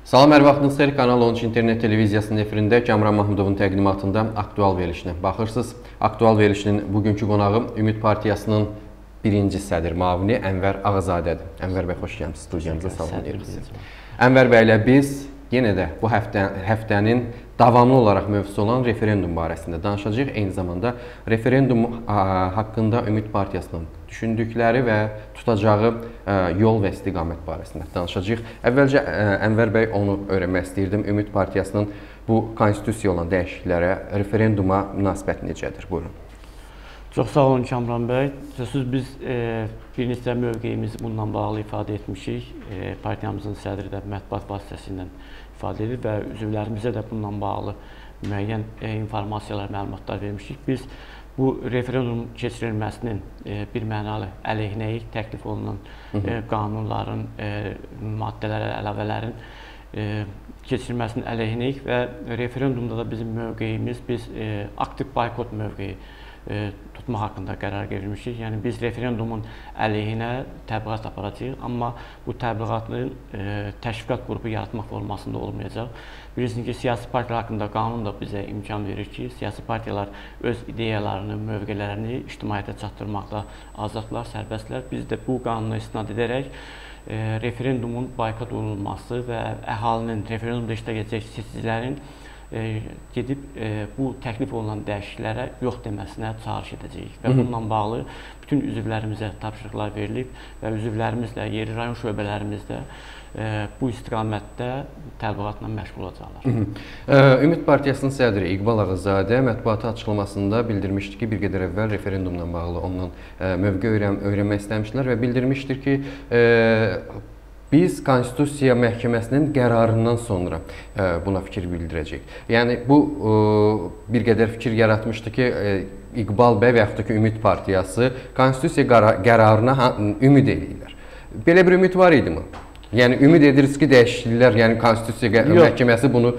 Salam, hər vaxtınız xeyir. Kanal 13 internet televiziyasının efirində Kamran Mahmudovun təqdimatında aktual verilişinə baxırsınız. Aktual verilişinin bugünkü qonağı Ümid Partiyasının birinci sədr müavini Ənvər Ağazadədir. Ənvər bəy, xoş gəlmişsiniz studiyamıza, salamlayırıq sizi. Ənvər bəylə biz yenə də bu həftənin davamlı olaraq mövzusu olan referendum barəsində danışacağıq. Eyni zamanda referendum haqqında Ümid Partiyasının düşündükləri və tutacağı yol və istiqamət barəsində danışacağıq. Əvvəlcə Ənvər bəy, onu öyrənmək istəyirdim. Ümid Partiyasının bu konstitusiya olan dəyişikliklərə, referenduma münasibəti necədir? Buyurun. Çox sağ olun Kamran bəy. Sözsüz biz bir neçə mövqeyimizi bununla bağlı ifadə etmişik. Partiyamızın sədri də mətbuat vasitəsilə ifadə edib və üzvlərimizə də bununla bağlı müəyyən informasiyalar, məlumatlar vermişik. Biz bu referendum keçirilməsinin bir mənalı əleyhinəyik, təklif olunan qanunların, maddələrə, əlavələrin keçirilməsinin əleyhinəyik və referendumda da bizim mövqeyimiz, biz aktiv boykot mövqeyi tutmaq haqqında qərar verilmişik. Yəni biz referendumun əleyhinə təbliğat aparacağıq, amma bu təbliğatın təşviqat qrupu yaratmaq formasında olmayacaq. Bilirsiniz ki, siyasi partiyalar haqqında qanun da bizə imkan verir ki, siyasi partiyalar öz ideyalarını, mövqelərini ictimaiyyətə çatdırmaqda azadlar, sərbəstlər. Biz də bu qanuna istinad edərək referendumun boykot olunması və əhalinin, referendumda iştirak edəcək seçicilərin gedib bu təklif olunan dəyişikliklərə yox deməsinə çağırış edəcəyik və bununla bağlı bütün üzvlərimizə tapşırıqlar verilib və üzvlərimizlə yeri rayon şöbələrimizdə bu istiqamətdə təbliğatla məşğul olacaqlar. Ümid Partiyasının sədri İqbal Ağazadə mətbuata açıqlamasında bildirmişdi ki, bir qədər əvvəl referendumla bağlı ondan mövqe öyrənmək istəmişdilər və bildirmişdir ki, biz Konstitusiya Məhkəməsinin qərarından sonra buna fikir bildirəcəyik. Yəni, bu bir qədər fikir yaratmışdı ki, İqbal bəy və yaxud da ki, Ümid Partiyası Konstitusiya qərarına ümid edirlər. Belə bir ümid var idi mi? Yəni, ümid edirsiniz ki, dəyişikliklər, yəni Konstitusiya Məhkəməsi bunu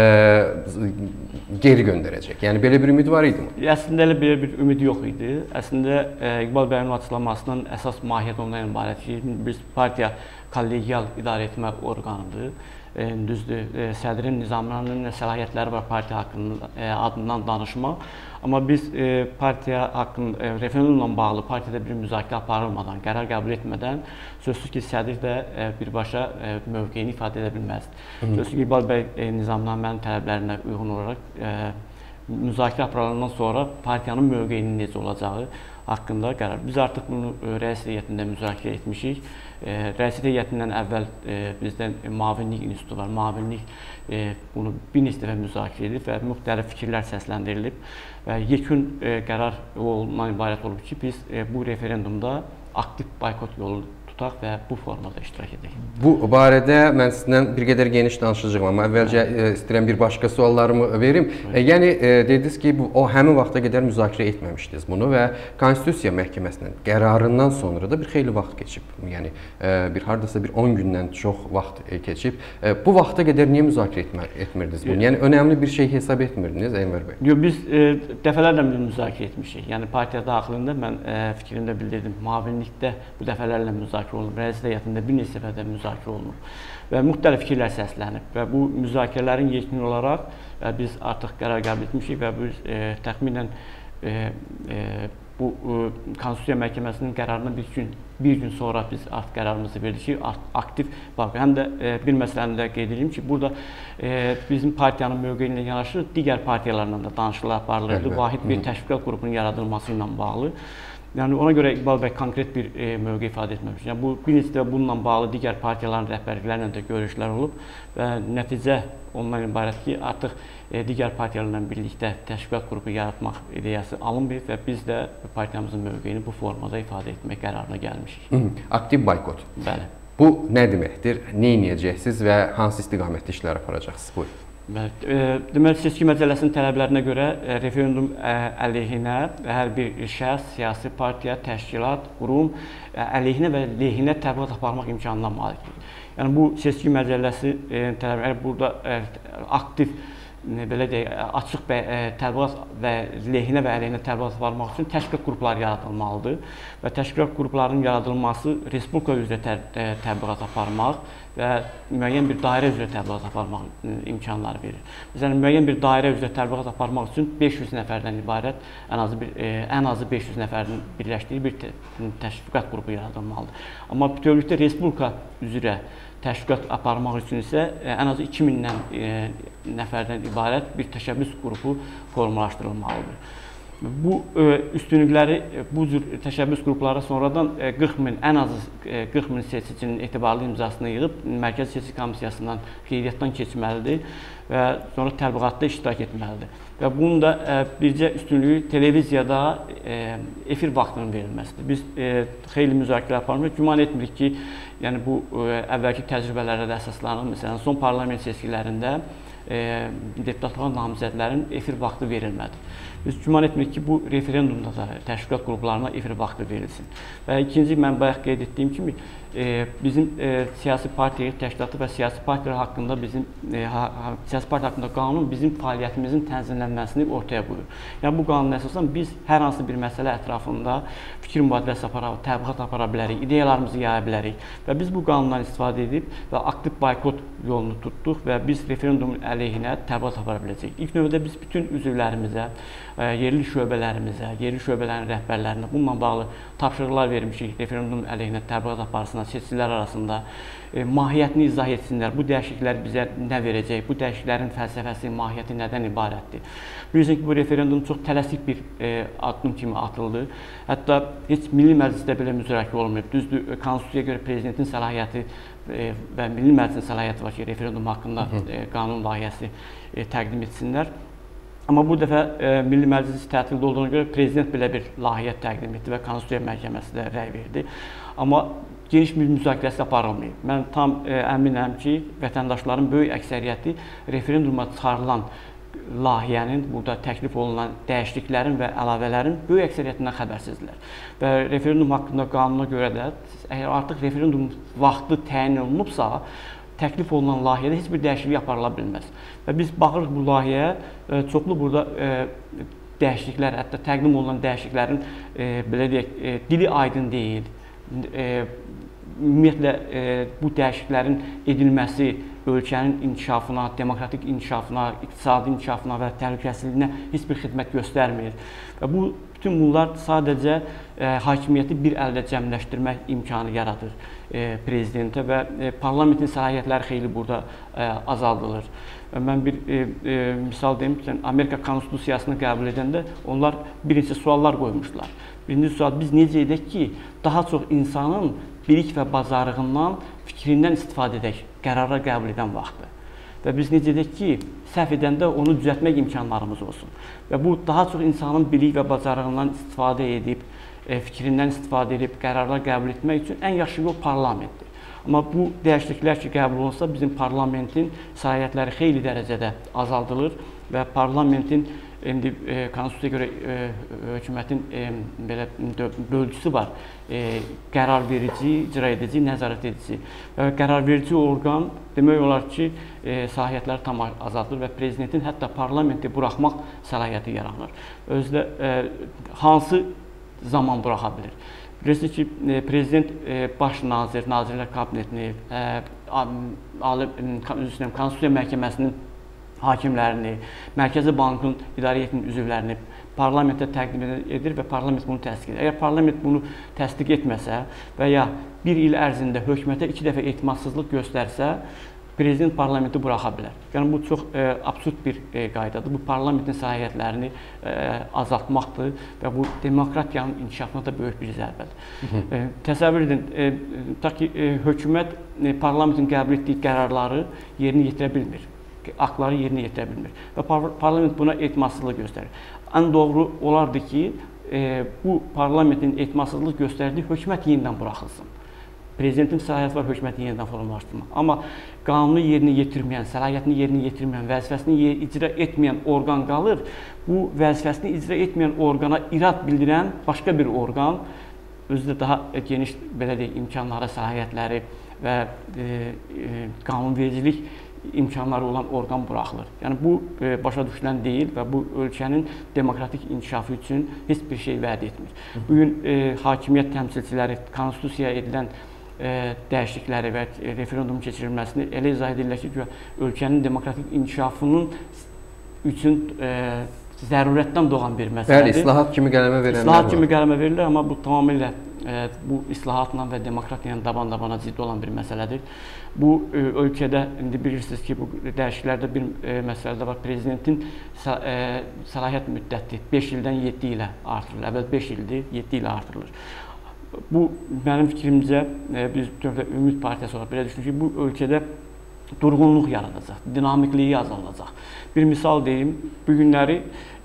geri göndərəcək. Yəni, belə bir ümid var idi mi? Əslində, elə belə bir ümid yox idi. Əslində, İqbal bəyin açıqlamasının əsas mahiyyət ondan ibarət ki, biz partiya kollegial idarə etmə orqanıdır. Düzdür, sədrin nizamlarının səlahiyyətləri var partiya adından danışmaq. Amma biz partiya haqqında referendumla bağlı partiyada bir müzakirə aparılmadan, qərar qəbul etmədən sözsüz ki, sədr də birbaşa mövqeyini ifadə edə bilməzdir. Sözsüz ki, İqbal bəy nizamnamənin tələblərinə uyğun olaraq müzakirə aparılandan sonra partiyanın mövqeyinin necə olacağı haqqında qərar. Biz artıq bunu rəis heyətində müzakirə etmişik. Rəis heyətindən əvvəl bizdən Müavinlik İnstitutu var. Müavinlik bunu bir neçə dəfə müzakirə edib və müxtəlif fikirlər səsləndirilib. Və yekun qərar ondan ibarət olub ki, biz bu referendumda aktiv boykot yolu tutaq və bu formada iştirak edək. Bu barədə mən sizdən bir qədər geniş danışacağım, amma əvvəlcə istəyirəm bir başqa suallarımı verim. Yəni, dediniz ki, o həmin vaxta qədər müzakirə etməmişdiniz bunu və Konstitusiya Məhkəməsinin qərarından sonra da bir xeyli vaxt keçib. Yəni, hardasa bir 10 gündən çox vaxt keçib. Bu vaxta qədər niyə müzakirə etmirdiniz bunu? Yəni, önəmli bir şey hesab etmirdiniz, Ənvər bəy? Yox, biz dəfələrlə müzakirə etmişik. Yəni, partiya daxilində mən fikrimdə bildirdim. Müavinlikdə bu dəfələrlə müzakirə olunub, rəis heyətində bir neçə dəfə müzakirə olunub və müxtəlif fikirlər səslənib və bu müzakirələrin yekun olaraq biz artıq qərar qəbul etmişik və biz təxminən bu Konstitusiya Məhkəməsinin qərarına bir gün sonra biz artıq qərarımızı verdik ki, aktiv baxın. Həm də bir məsələni də qeyd edeyim ki, burada bizim partiyanın mövqeyi ilə yanaşı digər partiyalarla da danışıqlar aparılırdı. Vahid bir təşviqat qrupunun yaradılması ilə bağlı. Yəni, ona görə İqbal bəy konkret bir mövqe ifadə etməmiş. Yəni, bu bir neçə də bununla bağlı digər partiyaların rəhbərliklərlə də görüşlər olub və nəticə ondan ibarət ki, artıq digər partiyalarla birlikdə təşviqat qrupu yaratmaq ideyası alınmayıb və biz də partiyamızın mövqeyini bu formada ifadə etmək qərarına gəlmişik. Aktiv boykot. Bəli. Bu nə deməkdir? Nə edəcəksiniz və hansı istiqamətdə işlər aparacaqsınız? Buyurun. Deməli, seçki məcəlləsinin tələblərinə görə referendum əleyhinə hər bir şəxs, siyasi partiya, təşkilat, qurum əleyhinə və lehinə təbliğat aparmaq imkanına malikdir. Yəni, bu seçki məcəlləsi tələbləri burada aktiv belə deyək, açıq təbliğat və lehinə və əleyhinə təbliğat aparmaq üçün təşkilat qrupları yaradılmalıdır və təşkilat qruplarının yaradılması respublika üzrə təbliğat aparmaq və müəyyən bir dairə üzrə təbliğat aparmaq imkanları verir. Məsələn, müəyyən bir dairə üzrə təbliğat aparmaq üçün 500 nəfərdən ibarət ən azı 500 nəfərin birləşdiyi bir təşviqat qrupu yaradılmalıdır. Amma bütövlükdə respublika üzrə təşviqat aparmaq üçün isə ən azı 2000 nəfərdən ibarət bir təşəbbüs qrupu formalaşdırılmalıdır. Bu üstünlükləri, bu cür təşəbbüs qrupları sonradan 40.000, ən azı 40.000 seçicinin etibarlı imzasını yığıb Mərkəzi Seçki Komissiyasından qeydiyyatdan keçməlidir və sonra təbliğatda iştirak etməlidir. Və bunun da bircə üstünlüyü televiziyada efir vaxtının verilməsidir. Biz xeyli müzakirə aparmışıq, güman etmirik ki, yəni bu əvvəlki təcrübələrə də əsaslanır. Məsələn, son parlament seçkilərində deputatlığa namizədlərin efir vaxtı verilmədi. Biz güman etmirik ki, bu referendumda da təşkilat qruplarına efir vaxtı verilsin. Və ikinci, mən bayaq qeyd etdiyim kimi, bizim siyasi partiya təşkilatı və siyasi partiyalar haqqında siyasi partiya haqqında qanun bizim fəaliyyətimizin tənzimlənməsini ortaya qoyur. Yəni bu qanuna əsasən biz hər hansı bir məsələ ətrafında fikir mübadiləsi təbliğat apara bilərik, ideyalarımızı yaya bilərik və biz bu qanundan istifadə edib və aktiv boykot yolunu tutduq və biz referendumun əleyhinə təbliğat apara biləcəyik. İlk növbədə biz bütün üzvlərimizə, yerli şöbələrimizə, yerli şöbələrin rəhbərlərinə bununla bağlı tapşırıqlar vermişik, referendum əleyhinə təbliğat aparsınlar, seçicilər arasında mahiyyətini izah etsinlər, bu dəyişikliklər bizə nə verəcək, bu dəyişikliklərin fəlsəfəsi, mahiyyəti nədən ibarətdir. Bilirsiniz ki, bu referendum çox tələsik bir addım kimi atıldı. Hətta heç Milli Məclisdə belə müzakirə olmayıb. Düzdür, Konstitusiyaya görə prezidentin səlahiyyəti və Milli Məclisin səlahiyyəti var ki, referendum haqqında qanun layihəsi təqdim etsinlər. Amma bu dəfə Milli Məclis tətildə olduğuna görə prezident belə bir layihə təqdim etdi və Konstitusiya Məhkəməsi də rəy verdi. Amma geniş bir müzakirəsi aparılmayıb. Mən tam əminəm ki, vətəndaşların böyük əksəriyyəti referenduma çıxarılan layihənin, burada təklif olunan dəyişikliklərin və əlavələrin böyük əksəriyyətindən xəbərsizdilər. Və referendum haqqında qanuna görə də, əgər artıq referendum vaxtı təyin olunubsa, təklif olunan layihədə heç bir dəyişiklik aparıla bilməz. Və biz baxırıq bu layihəyə, çoxlu burada dəyişikliklər, hətta təqdim olunan dəyişikliklərin, belə deyək, dili aydın deyil. Ümumiyyətlə, bu dəyişikliklərin edilməsi ölkənin inkişafına, demokratik inkişafına, iqtisadi inkişafına və təhlükəsizliyinə heç bir xidmət göstərmir. Və bütün bunlar sadəcə hakimiyyəti bir əldə cəmləşdirmək imkanı yaradır prezidentə və parlamentin səlahiyyətləri xeyli burada azaldılır. Mən bir misal deyim ki, Amerika Konstitusiyasını qəbul edəndə onlar bir neçə suallar qoymuşlar. Birinci sual, biz necə edək ki, daha çox insanın bilik və bacarığından, fikrindən istifadə edək qərarlar qəbul edən vaxtı. Və biz necə edək ki, səhv edəndə onu düzəltmək imkanlarımız olsun. Və bu, daha çox insanın bilik və bacarığından istifadə edib, fikrindən istifadə edib qərarlar qəbul etmək üçün ən yaxşı yol parlamentdir. Amma bu dəyişikliklər ki, qəbul olunsa, bizim parlamentin səlahiyyətləri xeyli dərəcədə azaldılır və parlamentin indi Konstitusiyaya görə hökumətin belə bölgüsü var. Qərar verici, icra edici, nəzarət edici. Qərar verici orqan demək olar ki, səlahiyyətləri tam azaldır və prezidentin hətta parlamenti buraxmaq səlahiyyəti yaranır. Özdə hansı zaman buraxa bilir? Bilirsiniz ki, prezident baş nazir, Nazirlər Kabinetini, Konstitusiya Məhkəməsinin hakimlərini, Mərkəzi Bankın idarə heyətinin üzvlərini parlamentə təqdim edir və parlament bunu təsdiq edir. Əgər parlament bunu təsdiq etməsə və ya bir il ərzində hökumətə 2 dəfə etimadsızlıq göstərsə, prezident parlamenti buraxa bilər. Yəni, bu çox absurd bir qaydadır. Bu, parlamentin səlahiyyətlərini azaltmaqdır və bu, demokratiyanın inkişafına da böyük bir zərbədir. Təsəvvür edin, ta ki, hökumət parlamentin qəbul etdiyi qərarları yerinə yetirə bilmir, aktları yerinə yetirə bilmir və parlament buna etimadsızlıq göstərir. Ən doğru olardı ki, bu parlamentin etimadsızlıq göstərdiyi hökumət yenidən buraxılsın. Prezidentin səlahiyyəti var hökuməti yenidən formalaşdırmaq. Amma qanunu yerinə yetirməyən, səlahiyyətini yerinə yetirməyən, vəzifəsini icra etməyən orqan qalır. Bu vəzifəsini icra etməyən orqana irad bildirən başqa bir orqan, özü də daha geniş belə deyək, imkanları, səlahiyyətləri və qanunvericilik imkanları olan orqan buraxılır. Yəni bu başa düşülən deyil və bu ölkənin demokratik inkişafı üçün heç bir şey vəd etmir. Bu gün hakimiyyət təmsilçiləri konstitusiyaya edilən dəyişiklikləri və referendum keçirilməsini elə izah edirlər ki, ölkənin demokratik inkişafının üçün zərurətdən doğan bir məsələdir. Bəli, islahat kimi qələmə verilirlər. İslahat kimi qələmə verilir, amma bu tamamilə bu islahatla və demokratiya ilə daban-dabana ciddi olan bir məsələdir. Bu ölkədə indi bilirsiniz ki, bu dəyişikliklərdə bir məsələ də var. Prezidentin səlahiyyət müddəti 5 ildən 7 ilə artırılır. Əvvəl 5 ildir, 7 ilə artırılır. Bu mənim fikrimcə biz Ümid Partiyası olaraq belə düşünürük ki, bu ölkədə durğunluq yaradacaq, dinamikliyi azalacaq. Bir misal deyim, bu günləri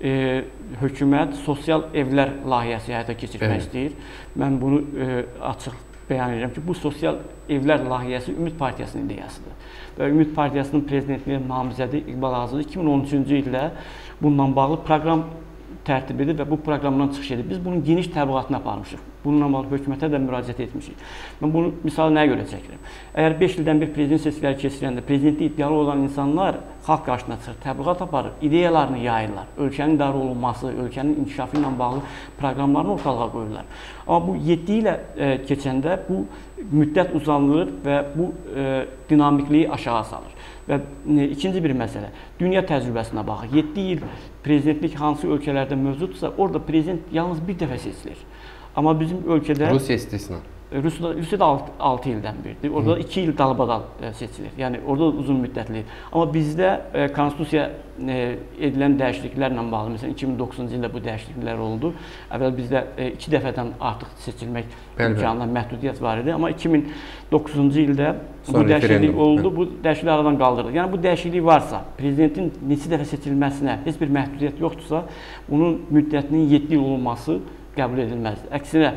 hökumət sosial evlər layihəsi həyata keçirmək istəyir. Mən bunu açıq bəyan edirəm ki, bu sosial evlər layihəsi Ümid Partiyasının ideyasıdır. Və Ümid Partiyasının prezidentliyə namizədi İqbal Ağazadə 2013-cü ildə bununla bağlı proqram tərtib edib və bu proqramdan çıxış edib. Biz bunun geniş təbliğatını aparmışıq. Bununla bağlı hökumətə də müraciət etmişik. Mən bunu misal nəyə görə çəkirəm? Əgər 5 ildən bir prezident seçkiləri keçiriləndə prezidentlik iddialı olan insanlar xalq qarşısına çıxır, təbliğat aparır, ideyalarını yayırlar, ölkənin idarə olunması, ölkənin inkişafı ilə bağlı proqramlarını ortalığa qoyurlar. Amma bu 7 ilə keçəndə bu müddət uzanılır və bu dinamikliyi aşağı salır. Və ikinci bir məsələ, dünya təcrübəsinə baxır. 7 il prezidentlik hansı ölkələrdə mövcudsa, orada prezident yalnız bir dəfə seçilir. Amma bizim ölkədə Rusiya istisna. Rusiyada 6 ildən birdir. Orada 2 il dalbadal seçilir. Yəni orada uzun müddətli. Amma bizdə konstitusiya edilən dəyişikliklərlə bağlı, məsələn 2009-cu ildə bu dəyişikliklər oldu. Əvvəl bizdə 2 dəfədən artıq seçilmək imkanına məhdudiyyət var idi. Amma 2009-cu ildə bu dəyişiklik oldu, bu dəyişiklik aradan qaldırıldı. Yəni bu dəyişiklik varsa, prezidentin neçə dəfə seçilməsinə heç bir məhdudiyyət yoxdursa, bunun müddətinin 7 il olması qəbul edilməzdir. Əksinə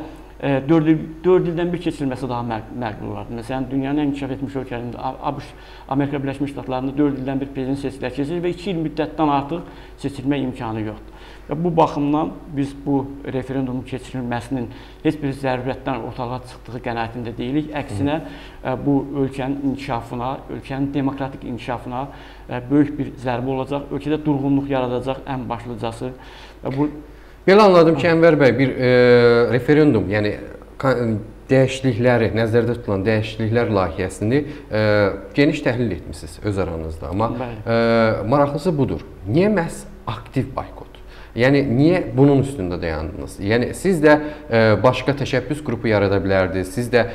4 ildən bir keçirilməsi daha məqbul olardı. Məsələn, dünyanın ən inkişaf etmiş ölkələrində, ABŞ, Amerika Birləşmiş Ştatlarında 4 ildən bir prezident seçkiləri keçirir və 2 il müddətdən artıq seçilmə imkanı yoxdur. Və bu baxımdan biz bu referendumun keçirilməsinin heç bir zərurətdən ortalığa çıxdığı qənaətində deyilik. Əksinə, bu ölkənin inkişafına, ölkənin demokratik inkişafına böyük bir zərbə olacaq, ölkədə durğunluq yaradacaq ən başlıcası. Belə anladım ki, Ənvər bəy, bir referendum, yəni dəyişiklikləri, nəzərdə tutulan dəyişikliklər layihəsini geniş təhlil etmişsiniz öz aranızda. Amma maraqlısı budur. Niyə məhz aktiv boykot? Yəni, niyə bunun üstündə dayandınız? Yəni, siz də başqa təşəbbüs qrupu yarada bilərdiniz, siz də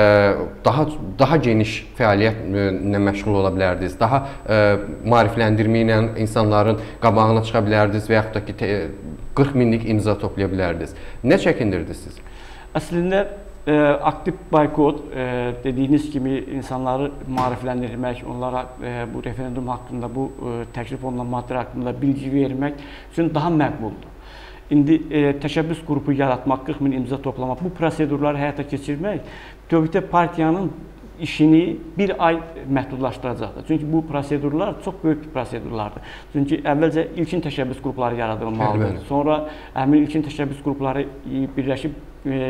daha geniş fəaliyyətlə məşğul ola bilərdiniz, daha maarifləndirmə ilə insanların qabağına çıxa bilərdiniz və yaxud da ki, 40 minlik imza toplaya bilərdiniz. Nə çəkindirdiniz siz? Əslində, aktiv boykot dediyiniz kimi insanları maarifləndirmək, onlara bu referendum haqqında, bu təklif olunan maddələr haqqında bilgi vermək üçün daha məqbuldur. İndi təşəbbüs qrupu yaratmaq, 40 min imza toplamaq, bu prosedurları həyata keçirmək bütövlükdə partiyanın işini bir ay məhdudlaşdıracaqdır. Çünki bu prosedurlar çox böyük bir prosedurlardır. Çünki əvvəlcə ilkin təşəbbüs qrupları yaradılmalıdır. Sonra həmin ilkin təşəbbüs qrupları birləşib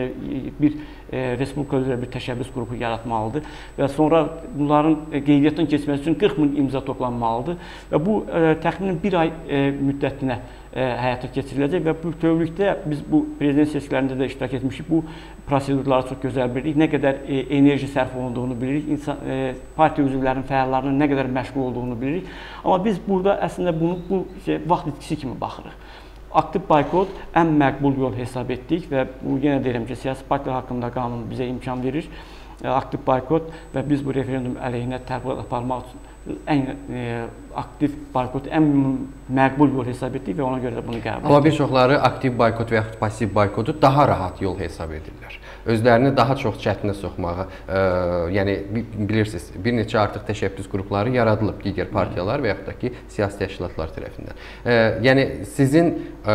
bir respublika üzrə bir təşəbbüs qrupu yaratmalıdır və sonra bunların qeydiyyatdan keçməsi üçün 40 min imza toplanmalıdır və bu təxminən bir ay müddətinə həyata keçiriləcək və bütövlükdə biz bu prezident seçkilərində də iştirak etmişik. Bu prosedurları çox gözəl bilirik, nə qədər enerji sərf olunduğunu bilirik, partiya üzvlərinin, fəallarının nə qədər məşğul olduğunu bilirik. Amma biz burada əslində bunu bu vaxt itkisi kimi baxırıq. Aktiv boykot ən məqbul yol hesab etdik və bu yenə deyirəm ki, siyasi partiyalar haqqında qanun bizə imkan verir. Aktiv boykot və biz bu referendum əleyhinə təbliğat aparmaq üçün ən aktiv boykot ən məqbul yol hesab etdik və ona görə də bunu qəbul etdik. Amma bir çoxları aktiv boykot və yaxud pasiv boykotu daha rahat yol hesab edirlər. Özlərini daha çox çətinə soxmağı, yəni bilirsiniz, bir neçə artıq təşəbbüs qrupları yaradılıb digər partiyalar və yaxud da ki, siyasi təşkilatlar tərəfindən. Yəni sizin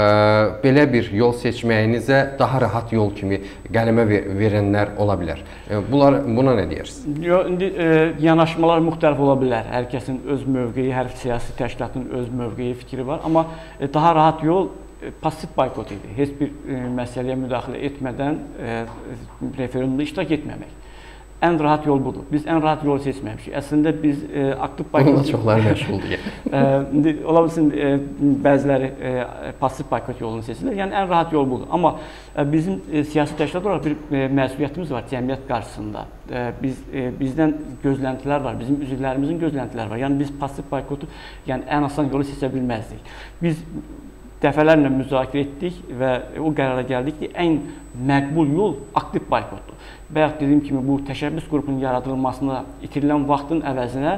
belə bir yol seçməyinizə daha rahat yol kimi qələmə verənlər ola bilər. Buna nə deyirsiniz? İndi yanaşmalar müxtəlif ola bilər. Hər kəsin öz mövqeyi, hər siyasi təşkilatın öz mövqeyi, fikri var. Amma daha rahat yol pasiv boykot idi. Heç bir məsələyə müdaxilə etmədən referendumda iştirak etməmək. ən rahat yol budur. Biz ən rahat yolu seçməmişik. Əslində biz aktiv boykot... Bununla çoxları məşğuldur. Ola bilsin, bəziləri pasiv boykot yolunu seçirlər. Yəni, ən rahat yol budur. Amma bizim siyasi təşkilat olaraq bir məsuliyyətimiz var cəmiyyət qarşısında. Bizdən gözləntilər var, bizim üzvlərimizin gözləntiləri var. Yəni, biz pasiv boykotu ən asan yolu seçə bilməzdik. Biz dəfələrlə müzakirə etdik və o qərara gəldik ki, ən məqbul yol aktiv boykotdur. Bayaq dediyim kimi, bu təşəbbüs qrupunun yaradılmasına itirilən vaxtın əvəzinə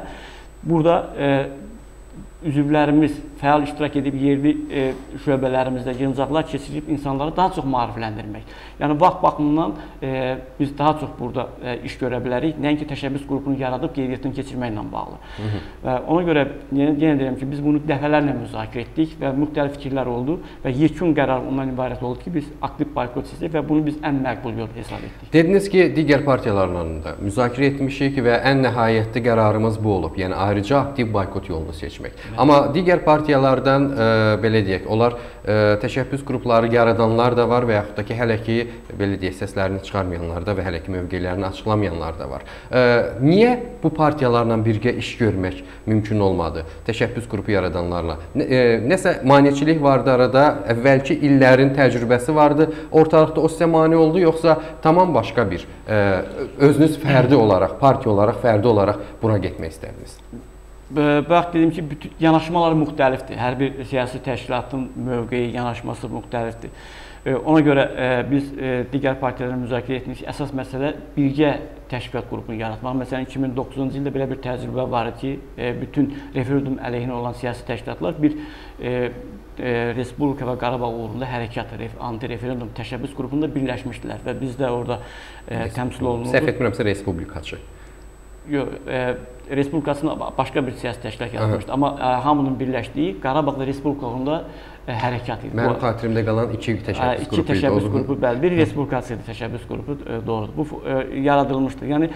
burada üzvlərimiz fəal iştirak edib yerli şöbələrimizdə yığıncaqlar keçirib insanları daha çox maarifləndirmək. Yəni, vaxt baxımından biz daha çox burada iş görə bilərik. Nəinki təşəbbüs qrupunu yaradıb qeydiyyatını keçirməklə bağlı. Ona görə yenə deyirəm ki, biz bunu dəfələrlə müzakirə etdik və müxtəlif fikirlər oldu və yekun qərar ondan ibarət oldu ki, biz aktiv boykot seçdik və bunu biz ən məqbul yol hesab etdik. Dediniz ki, digər partiyalarla da müzakirə etmişik və ən nəhayətli qərarımız bu olub. Yəni, ayrıca aktiv boykot yolunu seçmək. Amma digər partiyalardan, belə deyək, onlar təşəbbüs qrupları yaradanlar da var və yaxud da ki, hələ ki, belə deyək, səslərini çıxarmayanlar da və hələ ki, mövqelərini açıqlamayanlar da var. Niyə bu partiyalarla birgə iş görmək mümkün olmadı təşəbbüs qrupu yaradanlarla? Nəsə maneçilik vardı arada, əvvəlki illərin təcrübəsi vardı, ortalıqda o sizə mane oldu, yoxsa tamam başqa bir, özünüz fərdi olaraq, partiya olaraq, fərdi olaraq buna getmək istədiniz? Bayaq dediyim ki, bütün yanaşmalar müxtəlifdir. Hər bir siyasi təşkilatın mövqeyi, yanaşması müxtəlifdir. Ona görə biz digər partiyalarla müzakirə etmişik. Əsas məsələ birgə təşkilat qrupunu yaratmaq. Məsələn, 2009-cu ildə belə bir təcrübə var ki, bütün referendum əleyhinə olan siyasi təşkilatlar bir Respublika və Qarabağ uğrunda hərəkat, anti-referendum təşəbbüs qrupunda birləşmişdilər və biz də orada təmsil olunurdu. Səhv etmirəmsə, Respublikaçı. Yox, Respublikasını başqa bir siyasi təşkilat yaratmışdı. Amma hamının birləşdiyi Qarabağda Respublika uğrunda hərəkat idi. Mənim xatirimdə qalan iki təşəbbüs qrupu idi. İki təşəbbüs qrupu, bəli. Bir Respublikası idi təşəbbüs qrupu, doğrudur. Bu yaradılmışdı. Yəni,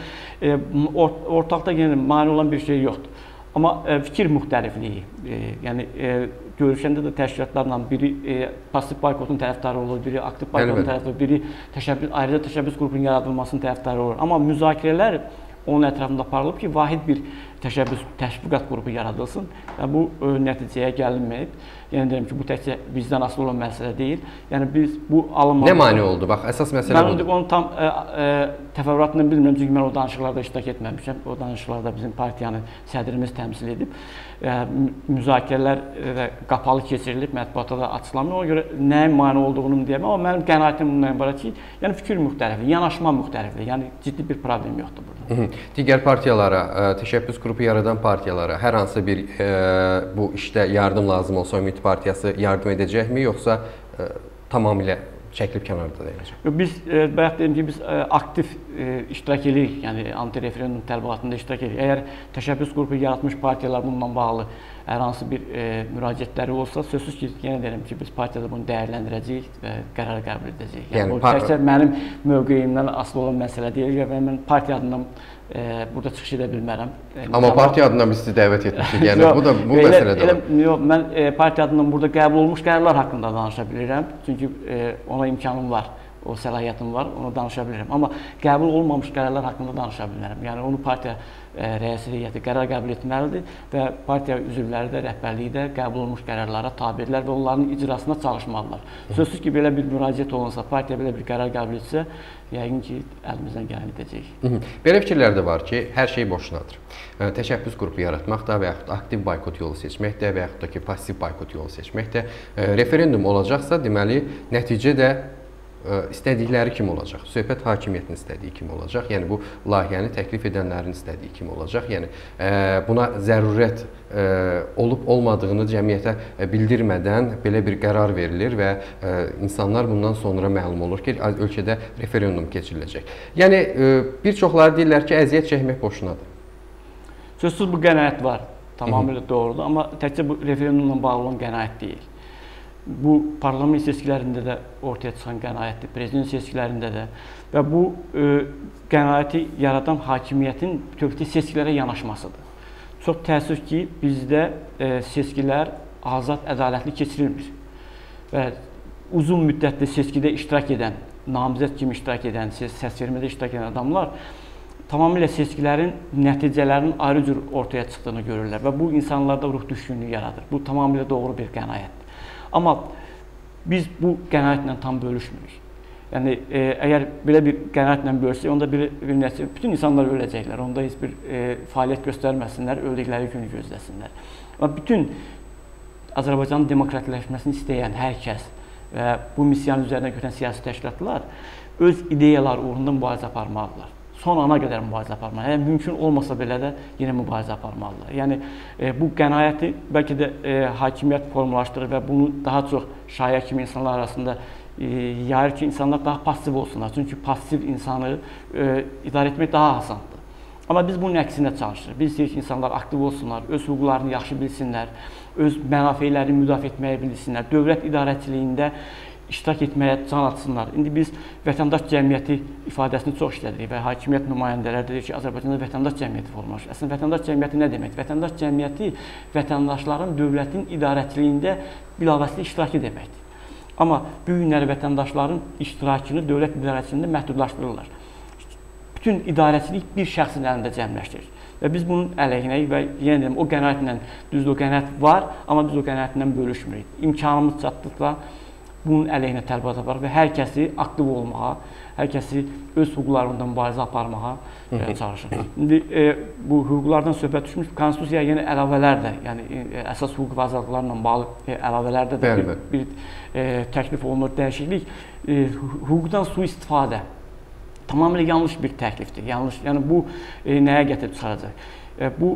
ortaqda mane olan bir şey yoxdur. Amma fikir müxtəlifliyi, yəni görüşəndə də təşkilatlarla biri pasiv boykotun tərəfdarı olur, biri aktiv boykotun tərəfdarı olur, biri ayrıca təşəbbüs qrupunun yaradılmasının tərəfdarı olur. Amma müzakirələr onun ətrafında aparılıb ki, vahid bir təşviqat qrupu yaradılsın və bu nəticəyə gəlinməyib. Yəni deyirəm ki, bu təkcə bizdən asılı olan məsələ deyil. Yəni biz bu alınmalı... Nə mane oldu? Bax, əsas məsələ budur. Mən onu tam təfəvvüratını bilmirəm, çünki mən o danışıqlarda iştirak etməmişəm. O danışıqlarda bizim partiyanın sədrimiz təmsil edib. Müzakirələr qapalı keçirilib, mətbuata da açıqlanmıyor. Ona görə nəyin mane olduğunu deyəm. Amma mənim qənaətim bundan ibarət ki, yəni fikir müxtəlifliyi, yanaşma müxtəlifliyi, yəni ciddi bir problem yoxdur burada. Digər partiyalara, təşəbbüs qrupu yaradan partiyalara hər hansı bir bu işdə yardım lazım olsa Ümid Partiyası yardım edəcəkmi, yoxsa tamamilə çəkilib kənarda dayanacaq? Biz, bayaq dedim ki, biz aktiv iştirak edirik, yəni anti-referendum tələbatında iştirak edirik. Əgər təşəbbüs qrupu yaratmış partiyalar bununla bağlı hər hansı bir müraciətləri olsa, sözsüz ki, yenə deyirəm ki, biz partiyada bunu dəyərləndirəcəyik və qərar qəbul edəcəyik. Yəni, bu təkcə mənim mövqeyimdən asılı olan məsələ deyil və mən partiya adından burada çıxış edə bilmərəm. Amma partiya adından biz sizi dəvət etmişik, yəni bu məsələ də var. Yox, mən partiya adından burada qəbul olmuş qərarlar haqqında danışa bilirəm, çünki ona imkanım var, o səlahiyyətim var, ona danışa bilirəm. Amma qəbul olmamış qərarlar haqqında danışa bilmərəm. Yəni onu partiya rəisi heyəti qərar qəbul etməlidir və partiya üzvləri də, rəhbərliyi də qəbul olunmuş qərarlara tabedirlər və onların icrasına çalışmalılar. Sözsüz ki, belə bir müraciət olunsa, partiya belə bir qərar qəbul etsə, yəqin ki, əlimizdən gələn edəcəyik. Belə fikirlər də var ki, hər şey boşunadır. Təşəbbüs qrupu yaratmaq da və yaxud aktiv boykot yolu seçmək də və yaxud da ki, pasiv boykot yolu seçmək də referendum olacaqsa, deməli, nəticə də istədikləri kimi olacaq. Söhbət hakimiyyətin istədiyi kimi olacaq. Yəni, bu layihəni təklif edənlərin istədiyi kimi olacaq. Yəni, buna zərurət olub-olmadığını cəmiyyətə bildirmədən belə bir qərar verilir və insanlar bundan sonra məlum olur ki, ölkədə referendum keçiriləcək. Yəni, bir çoxları deyirlər ki, əziyyət çəkmək boşunadır. Sözsüz bu qənaət var. Tamamilə doğrudur. Amma təkcə bu referendumla bağlı olan qənaət deyil. Bu, parlament seçkilərində də ortaya çıxan qənaətdir, prezident seçkilərində də və bu qənaəti yaradan hakimiyyətin bütövlükdə seçkilərə yanaşmasıdır. Çox təəssüf ki, bizdə seçkilər azad, ədalətli keçirilmir və uzun müddətli seçkidə iştirak edən, namizəd kimi iştirak edən, səs vermədə iştirak edən adamlar tamamilə seçkilərin nəticələrinin ayrı cür ortaya çıxdığını görürlər və bu insanlarda ruh düşkünlüyü yaradır. Bu tamamilə doğru bir qənaətdir. Amma biz bu qənaətlə tam bölüşmürük. Yəni, əgər belə bir qənaətlə bölüşsək, onda bütün insanlar öləcəklər, onda heç bir fəaliyyət göstərməsinlər, öldükləri günü gözləsinlər. Amma bütün Azərbaycanın demokratikləşməsini istəyən hər kəs və bu missiyanın üzərinə götürən siyasi təşkilatlar öz ideyalar uğrunda mübarizə aparmalıdırlar. Son ana qədər mübarizə aparmalıdırlar. Yəni, mümkün olmasa belə də yenə mübarizə aparmalıdırlar. Yəni, bu qənaəti bəlkə də hakimiyyət formalaşdırır və bunu daha çox şayə kimi insanlar arasında yayır ki, insanlar daha pasiv olsunlar. Çünki pasiv insanı idarə etmək daha asandır. Amma biz bunun əksinə çalışırıq. Biz istəyirik ki, insanlar aktiv olsunlar, öz hüquqlarını yaxşı bilsinlər, öz mənafeylərini müdafiə etməyə bilsinlər, dövlət idarəçiliyində iştirak etməyə can atsınlar. İndi biz vətəndaş cəmiyyəti ifadəsini çox işlədirik və hakimiyyət nümayəndələri deyir ki, Azərbaycanda vətəndaş cəmiyyəti formalaşır. Əslində, vətəndaş cəmiyyəti nə demək? Vətəndaş cəmiyyəti vətəndaşların dövlətin idarəçiliyində bilavasitə iştirakı deməkdir. Amma bu günləri vətəndaşların iştirakını dövlət idarəçiliyində məhdudlaşdırırlar. Bütün idarəçilik bir şəxsin əlində cəmləşdirir. Və biz bunun əleyhinəyik və yenə deyim, o qənaətlə, düzdür, o qənaət var, amma biz o qənaətlə bölüşmürük. İmkanımız çatdıqla bunun əleyhinə tələbat aparır və hər kəsi aktiv olmağa, hər kəsi öz hüquqlarından mübarizə aparmağa çalışır. İndi bu hüquqlardan söhbət düşmüş, konstitusiyaya yeni əlavələr də, yəni əsas hüquq və azadlıqlarla bağlı əlavələrdə də bir təklif olunur, dəyişiklik. Hüquqdan sui-istifadə tamamilə yanlış bir təklifdir. Yəni bu nəyə gətirib çıxaracaq? Bu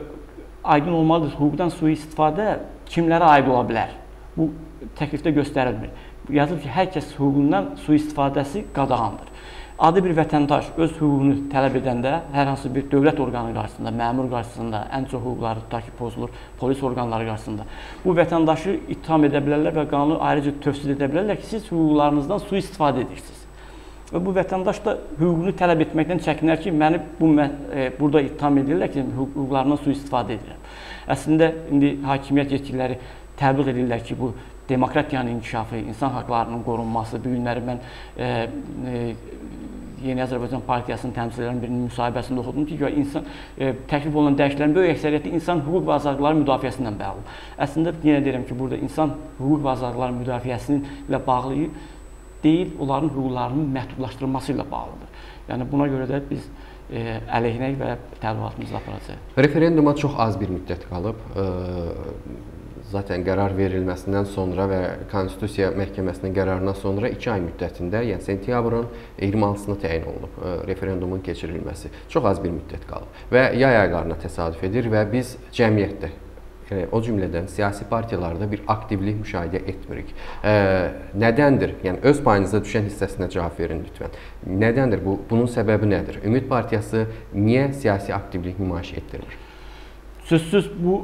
aydın olmalıdır. Hüquqdan sui-istifadə kimlərə aid ola bilər? Bu təklifdə göstərilmir. Yazılır ki, hər kəs hüququndan sui-istifadəsi qadağandır. Adi bir vətəndaş öz hüququnu tələb edəndə hər hansı bir dövlət orqanı qarşısında, məmur qarşısında, ən çox hüquqları tutaq ki, pozulur, polis orqanları qarşısında bu vətəndaşı ittiham edə bilərlər və qanunu ayrıca tövsif edə bilərlər ki, siz hüquqlarınızdan sui-istifadə edirsiniz. Və bu vətəndaş da hüququnu tələb etməkdən çəkinər ki, məni burada ittiham edirlər ki, hüquqlarından sui-istifadə edirəm. Əslində, indi hakimiyyət yetkililəri təbliğ edirlər ki, bu demokratiyanın inkişafı, insan haqlarının qorunması, bu günləri mən Yeni Azərbaycan Partiyasının təmsilçilərinin birinin müsahibəsində oxudum ki, təklif olunan dəyişikliklərin böyük əksəriyyəti insan hüquq və azadlıqları müdafiəsi ilə bağlı. Əslində, yenə deyirəm ki, burada insan hüquq və azadlıqları müdafiəsi ilə bağlı deyil, onların hüquqlarının məhdudlaşdırılması ilə bağlıdır. Yəni, buna görə də biz əleyhinəyik və təbliğatımızı aparacaq. Referenduma çox az bir müddət qalıb. Zaten qərar verilməsindən sonra və Konstitusiya Məhkəməsinin qərarından sonra 2 ay müddətində, yəni sentyabrın 26-sına təyin olunub referendumun keçirilməsi. Çox az bir müddət qalıb və yay aylarına təsadüf edir və biz cəmiyyətdə, yəni o cümlədən siyasi partiyalarda bir aktivlik müşahidə etmirik. Nədəndir? Yəni öz payınıza düşən hissəsinə cavab verin lütfən. Nədəndir? Bunun səbəbi nədir? Ümid Partiyası niyə siyasi aktivlik nümayiş etdirmir? Sözsüz bu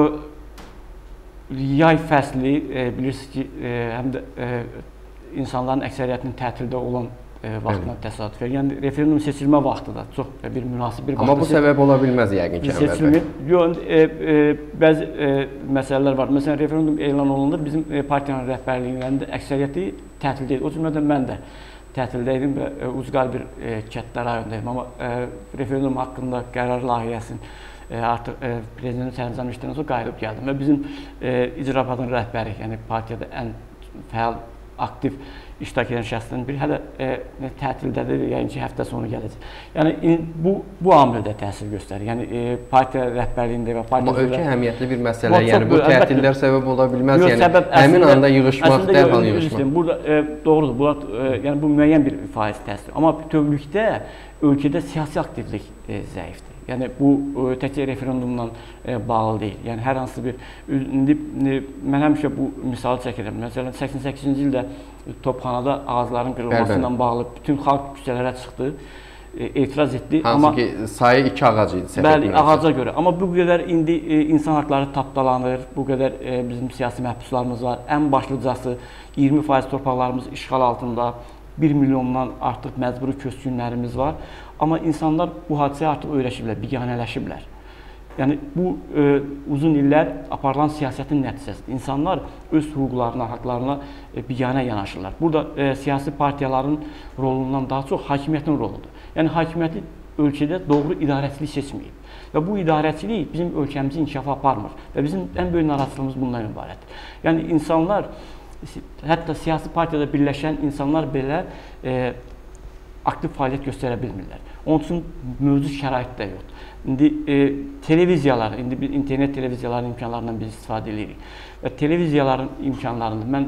yay fəsli, bilirsiniz ki, həm də insanların əksəriyyətinin tətildə olan vaxtına təsadüf edir. Yəni, referendum seçilmə vaxtı da çox bir münasib bir vaxtda. Amma bu səbəb ola bilməz yəqin ki, Ənvər bəy. Yox, bəzi məsələlər var. Məsələn, referendum elan olunur, bizim partiyanın rəhbərliyinin əksəriyyəti tətildə idi. O cümlədən mən də tətildə idim və ucqar bir kənddə rayondayım. Amma referendum haqqında qərar layihəsini artıq prezidentin sərəncamı işləndən sonra qayıdıb gəldim və bizim icra aparatının rəhbəri, yəni partiyada ən fəal, aktiv iştirak edən şəxslərin biri hələ tətildədir, yəni ki, həftə sonu gələcək. Yəni, bu amil də təsir göstərir. Yəni, partiya rəhbərliyində və partiya... Amma ölkə əhəmiyyətli bir məsələ, yəni bu tətillər səbəb ola bilməz, yəni həmin anda yığışmaq, dərhal yığışmaq. Burada doğrudur, yəni bu müəyyən bir faiz təsir. Amma bütövlükdə ölkədə siyasi aktivlik zəifdir. Yəni, bu təkcə referendumla bağlı deyil. Yəni, hər hansı bir... İndi mən həmişə bu misalı çəkirəm. Məsələn, 88-ci ildə Topxanada ağacların qırılması ilə bağlı bütün xalq küçələrə çıxdı, etiraz etdi. Hansı ki, sayı 2 ağac idi. Bəli, ağaca görə. Amma bu qədər indi insan haqları tapdalanır, bu qədər bizim siyasi məhbuslarımız var. Ən başlıcası 20% torpaqlarımız işğal altında, 1 milyondan artıq məcburi köçkünlərimiz var. Amma insanlar bu hadisəyə artıq öyrəşiblər, biganələşiblər. Yəni, bu uzun illər aparılan siyasətin nəticəsidir. İnsanlar öz hüquqlarına, haqlarına biganə yanaşırlar. Burada siyasi partiyaların rolundan daha çox hakimiyyətin roludur. Yəni, hakimiyyəti ölkədə doğru idarəçilik seçməyib. Və bu idarəçilik bizim ölkəmizi inkişafa aparmır və bizim ən böyük narahatçılığımız bundan ibarətdir. Yəni insanlar, hətta siyasi partiyada birləşən insanlar belə aktiv fəaliyyət göstərə bilmirlər. Onun üçün mövcud şərait də yoxdur. İndi televiziyalar, indi biz internet televiziyaların imkanlarından biz istifadə edirik. Və televiziyaların imkanlarında mən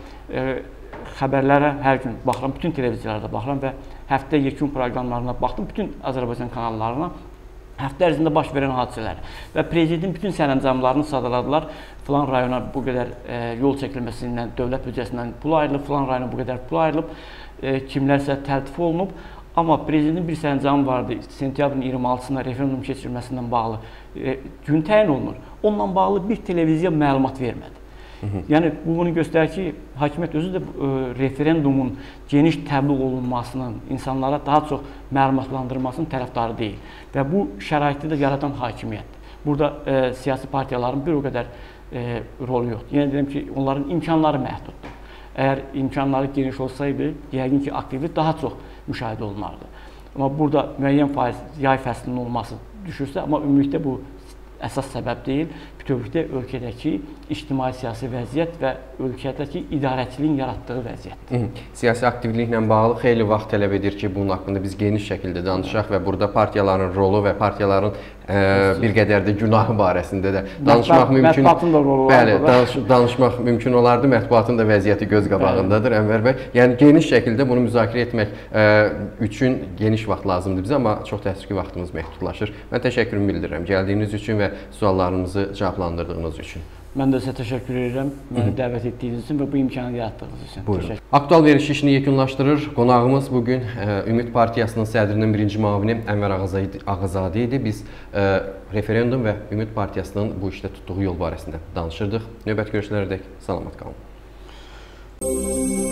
xəbərlərə hər gün baxıram, bütün televiziyalarda baxıram və həftə yekun proqramlarına baxdım, bütün Azərbaycan kanallarına həftə ərzində baş verən hadisələr və prezidentin bütün sərəncamlarını sadaladılar. Filan rayona bu qədər yol çəkilməsindən, dövlət büdcəsindən pul ayrılıb, filan rayona bu qədər pul ayrılıb, kimlərsə təltif olunub. Amma prezidentin bir sərəncamı vardı, sentyabrın 26-sında referendum keçirilməsindən bağlı gün təyin olunur. Onunla bağlı bir televiziya məlumat vermədi. Yəni, bu bunu göstərir ki, hakimiyyət özü də referendumun geniş təbliğ olunmasının, insanlara daha çox məlumatlandırılmasının tərəfdarı deyil. Və bu şəraiti də yaradan hakimiyyətdir. Burada siyasi partiyaların bir o qədər rolu yoxdur. Yəni, deyirəm ki, onların imkanları məhduddur. Əgər imkanları geniş olsaydı, yəqin ki, aktivlik daha çox müşahidə olunardı. Amma burada müəyyən faiz yay fəslinin olması düşürsə, amma ümumilikdə bu əsas səbəb deyil, bütövlükdə ölkədəki ictimai-siyasi vəziyyət və ölkədəki idarəçiliyin yaratdığı vəziyyətdir. Siyasi aktivliklə bağlı xeyli vaxt tələb edir ki, bunun haqqında biz geniş şəkildə danışaq və burada partiyaların rolu və partiyaların bir qədər də günahı barəsində də danışmaq mümkün. Mətbuatın da rolu var. Bəli, danışmaq mümkün olardı. Mətbuatın da vəziyyəti göz qabağındadır, Ənvər bəy. Yəni, geniş şəkildə bunu müzakirə etmək üçün geniş vaxt lazımdır bizə, amma çox təəssüf ki, vaxtımız məhdudlaşır. Mən təşəkkürümü bildirirəm gəldiyiniz üçün və suallarımızı cavablandırdığınız üçün. Mən də sizə təşəkkür edirəm, məni dəvət etdiyiniz üçün və bu imkanı yaratdığınız üçün. Buyurun. Aktual veriliş işini yekunlaşdırır. Qonağımız bugün Ümid Partiyasının sədrinin birinci müavini Ənvər Ağazadə idi. Biz referendum və Ümid Partiyasının bu işdə tutduğu yol barəsində danışırdıq. Növbəti görüşlərədək salamat qalın.